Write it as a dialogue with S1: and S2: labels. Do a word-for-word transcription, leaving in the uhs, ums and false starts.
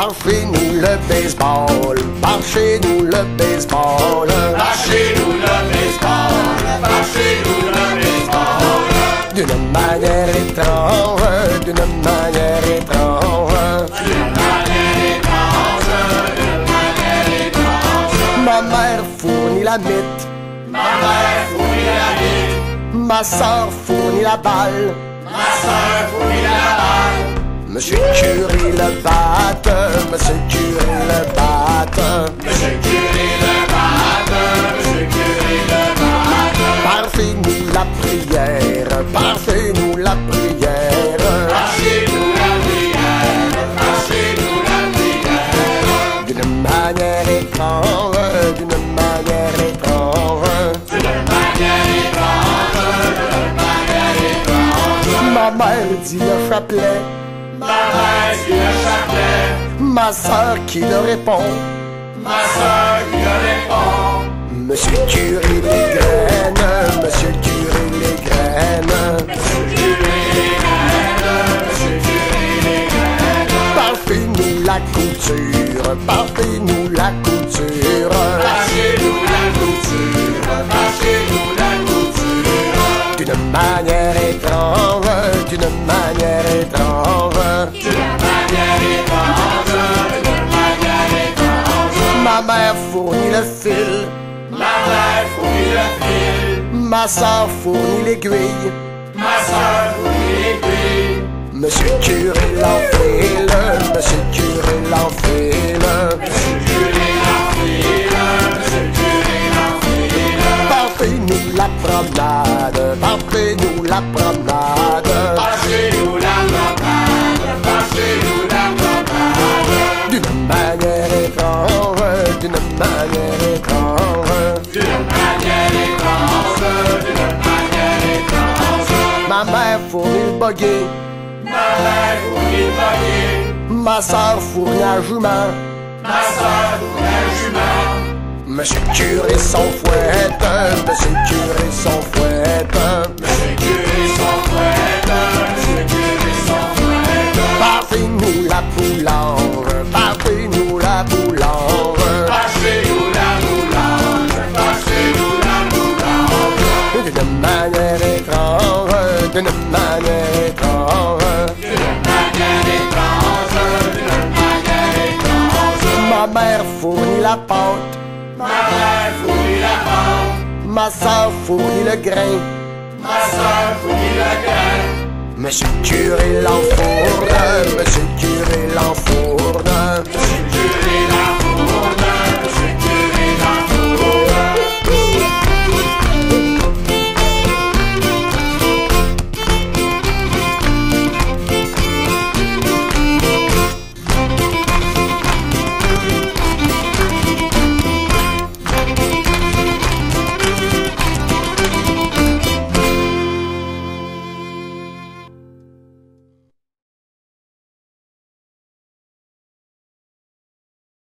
S1: par chez nous le baseball, par chez nous le baseball,
S2: par chez nous le baseball, par chez nous le baseball.
S1: D'une manière étrange, d'une manière étrange,
S2: d'une manière étrange, d'une manière étrange.
S1: Ma mère fournit la mythe,
S2: ma mère fournit la mythe,
S1: ma soeur fournit la balle,
S2: ma soeur fournit la balle.
S1: Monsieur Curé le batte, Monsieur Curé le batte,
S2: Monsieur Curé le batte, Monsieur Curé le batte.
S1: Parfait-nous la prière, parfait-nous la prière,
S2: Parfait-nous la prière, parfait-nous la prière.
S1: D'une manière étrange, d'une manière étrange,
S2: d'une manière étrange, d'une manière étrange.
S1: Ma mère dit le chapelet,
S2: ma mère dit le chapelet,
S1: ma soeur qui le répond,
S2: ma soeur qui le répond.
S1: Monsieur Curé les graines, Monsieur Curé les graines,
S2: Monsieur Curé les graines, Monsieur Curé les graines.
S1: Parfait-nous la couture, parfait-nous la couture,
S2: Parfait-nous la couture, parfait-nous la couture.
S1: d'une manière étrange, d'une manière étrange,
S2: d'une manière étrange, d'une manière étrange.
S1: Ma mère fournit le fil,
S2: ma mère fournit le fil,
S1: ma soeur fournit l'aiguille,
S2: ma soeur fournit l'aiguille.
S1: Monsieur Curé l'enfile, Monsieur Curé l'enfile,
S2: Monsieur Curé l'enfile, Monsieur Curé l'enfile.
S1: Parfait-nous la promenade, parfait-nous la promenade,
S2: Parfait-nous la promenade, parfait-nous la promenade.
S1: d'une manière étrange, d'une manière étrange,
S2: d'une manière étrange, d'une manière étrange.
S1: Ma mère fournit le buggy,
S2: ma mère fournit le buggy,
S1: ma soeur fournit un jument,
S2: ma soeur fournit un jument.
S1: Monsieur Curé son fouette, Monsieur Curé son fouette,
S2: Monsieur Curé son fouette, Monsieur Curé son fouette.
S1: Parfait-nous la boulange, parfait-nous la boulange,
S2: Parfait-nous la boulange, parfait-nous la boulange.
S1: d'une manière étrange, d'une manière étrange,
S2: d'une manière étrange, d'une manière étrange.
S1: Ma mère fournit la pâte,
S2: ma mère fournit la pâte,
S1: ma soeur fournit le grain,
S2: ma soeur fournit le grain.
S1: Monsieur Curé l'enfourne, Monsieur Curé l'enfourne,
S2: Monsieur